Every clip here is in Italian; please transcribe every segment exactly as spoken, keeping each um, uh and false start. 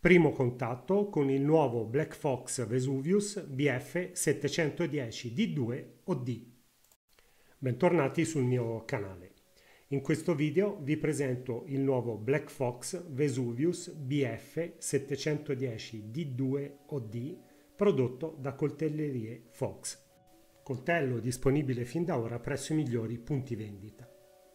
Primo contatto con il nuovo Black Fox Vesuvius B F settecentodieci D due O D. Bentornati sul mio canale. In questo video vi presento il nuovo Black Fox Vesuvius B F settecentodieci D due O D prodotto da Coltellerie Fox. Coltello disponibile fin da ora presso i migliori punti vendita.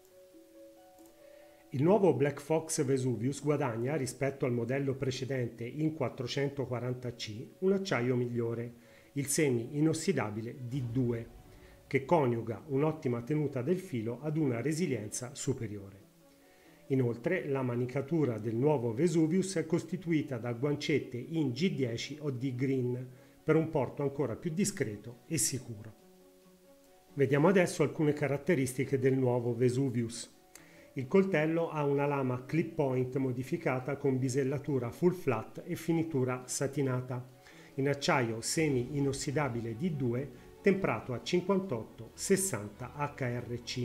Il nuovo Black Fox Vesuvius guadagna rispetto al modello precedente in quattrocentoquaranta C un acciaio migliore, il semi-inossidabile D due, che coniuga un'ottima tenuta del filo ad una resilienza superiore. Inoltre la manicatura del nuovo Vesuvius è costituita da guancette in G dieci O D Green per un porto ancora più discreto e sicuro. Vediamo adesso alcune caratteristiche del nuovo Vesuvius. Il coltello ha una lama clip point modificata con bisellatura full flat e finitura satinata, in acciaio semi-inossidabile D due temprato a cinquantotto sessanta H R C.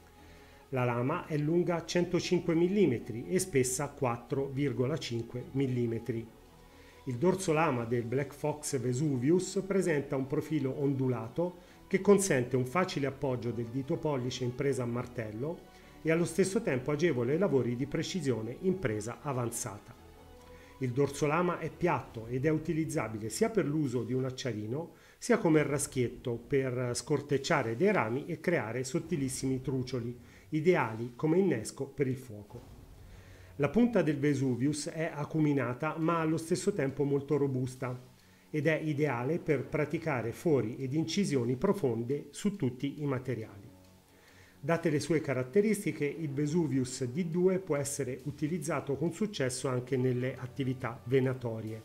La lama è lunga centocinque millimetri e spessa quattro virgola cinque millimetri. Il dorso lama del Black Fox Vesuvius presenta un profilo ondulato che consente un facile appoggio del dito pollice in presa a martello e allo stesso tempo agevole lavori di precisione in presa avanzata. Il dorso lama è piatto ed è utilizzabile sia per l'uso di un acciarino sia come raschietto per scortecciare dei rami e creare sottilissimi trucioli, ideali come innesco per il fuoco. La punta del Vesuvius è acuminata ma allo stesso tempo molto robusta ed è ideale per praticare fori ed incisioni profonde su tutti i materiali. Date le sue caratteristiche, il Vesuvius D due può essere utilizzato con successo anche nelle attività venatorie.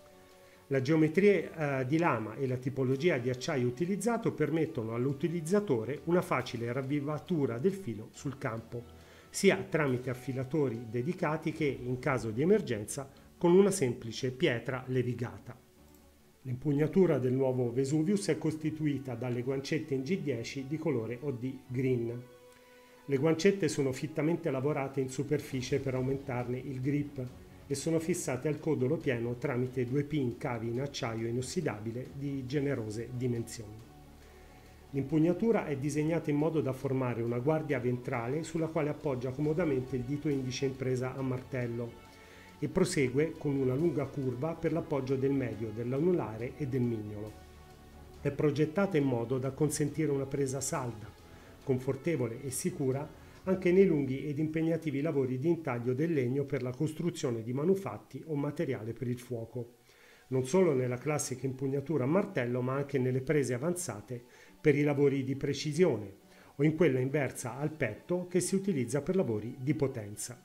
La geometria eh, di lama e la tipologia di acciaio utilizzato permettono all'utilizzatore una facile ravvivatura del filo sul campo, sia tramite affilatori dedicati che, in caso di emergenza, con una semplice pietra levigata. L'impugnatura del nuovo Vesuvius è costituita dalle guancette in G dieci di colore O D Green. Le guancette sono fittamente lavorate in superficie per aumentarne il grip e sono fissate al codolo pieno tramite due pin cavi in acciaio inossidabile di generose dimensioni. L'impugnatura è disegnata in modo da formare una guardia ventrale sulla quale appoggia comodamente il dito indice in presa a martello e prosegue con una lunga curva per l'appoggio del medio, dell'anulare e del mignolo. È progettata in modo da consentire una presa salda, confortevole e sicura anche nei lunghi ed impegnativi lavori di intaglio del legno per la costruzione di manufatti o materiale per il fuoco, non solo nella classica impugnatura a martello ma anche nelle prese avanzate per i lavori di precisione o in quella inversa al petto che si utilizza per lavori di potenza.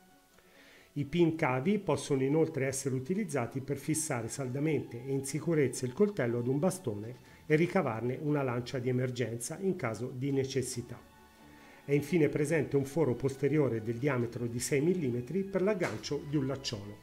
I pin cavi possono inoltre essere utilizzati per fissare saldamente e in sicurezza il coltello ad un bastone e ricavarne una lancia di emergenza in caso di necessità. È infine presente un foro posteriore del diametro di sei millimetri per l'aggancio di un lacciolo.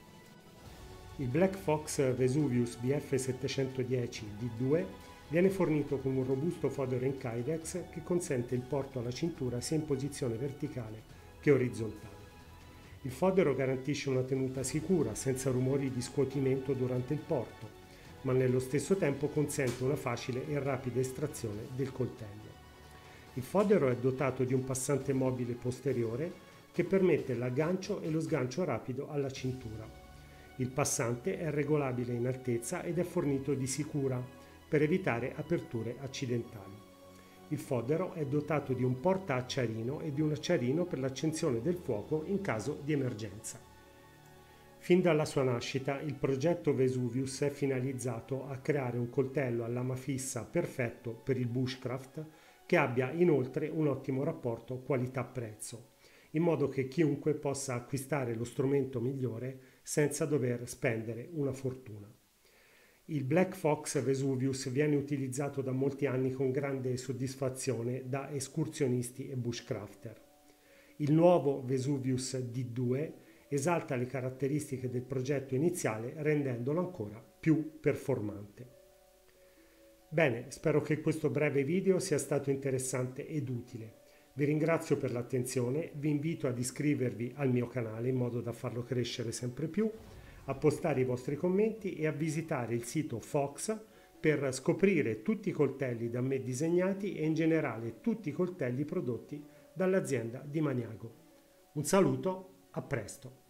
Il Black Fox Vesuvius B F settecentodieci D due viene fornito con un robusto fodero in Kydex che consente il porto alla cintura sia in posizione verticale che orizzontale. Il fodero garantisce una tenuta sicura, senza rumori di scuotimento durante il porto, ma nello stesso tempo consente una facile e rapida estrazione del coltello. Il fodero è dotato di un passante mobile posteriore che permette l'aggancio e lo sgancio rapido alla cintura. Il passante è regolabile in altezza ed è fornito di sicura per evitare aperture accidentali. Il fodero è dotato di un porta-acciarino e di un acciarino per l'accensione del fuoco in caso di emergenza. Fin dalla sua nascita, il progetto Vesuvius è finalizzato a creare un coltello a lama fissa perfetto per il bushcraft che abbia inoltre un ottimo rapporto qualità-prezzo, in modo che chiunque possa acquistare lo strumento migliore senza dover spendere una fortuna. Il Black Fox Vesuvius viene utilizzato da molti anni con grande soddisfazione da escursionisti e bushcrafter. Il nuovo Vesuvius D due esalta le caratteristiche del progetto iniziale rendendolo ancora più performante. Bene, spero che questo breve video sia stato interessante ed utile. Vi ringrazio per l'attenzione, vi invito ad iscrivervi al mio canale in modo da farlo crescere sempre più, a postare i vostri commenti e a visitare il sito Fox per scoprire tutti i coltelli da me disegnati e in generale tutti i coltelli prodotti dall'azienda di Maniago. Un saluto, a presto!